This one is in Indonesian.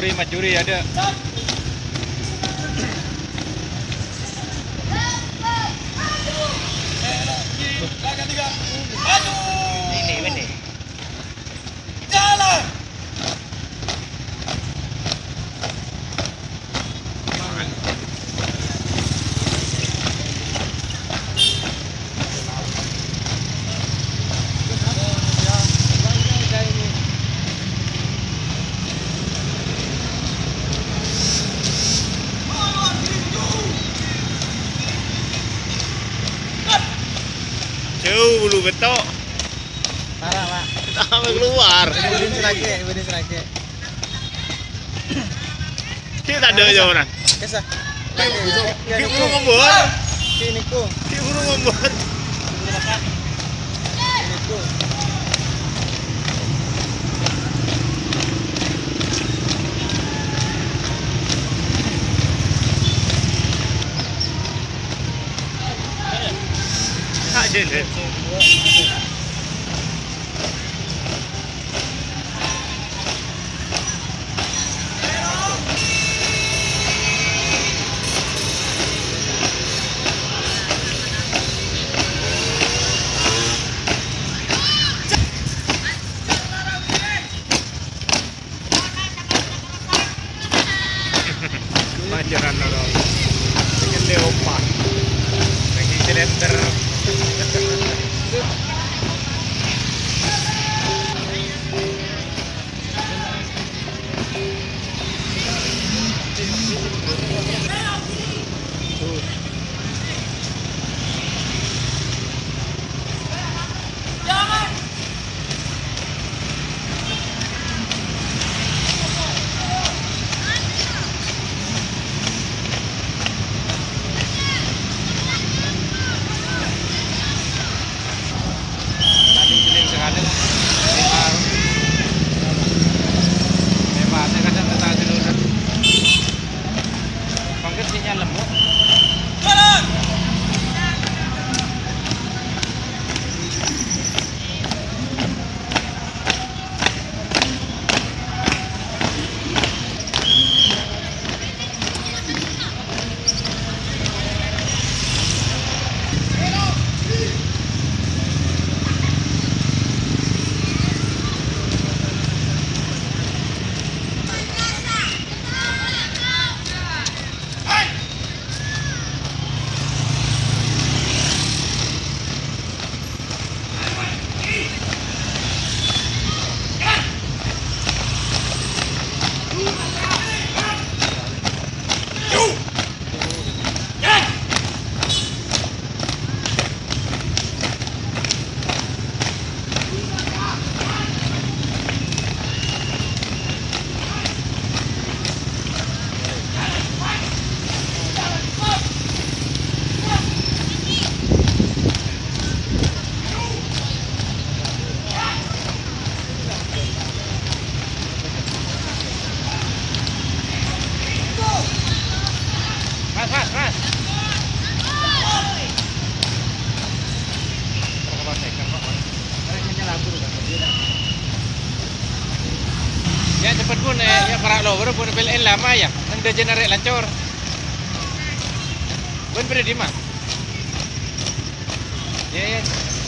Majuri ada. Ini. Jalan. Jauh lu betok. Parah, Pak. Sampai keluar. Ibudin serake. Kita ada aja orang. Kesah. Ki buru ngombor. Sini ku. Ki buru ngombor. Sini ku. Tak je. Majaran orang. Dengan leopard. Lagi silinder. Mas. Ya cepat pun ya para lo baru pun PLN lama ya. Nang dah generate lancor. Pun pada di mana? Ya.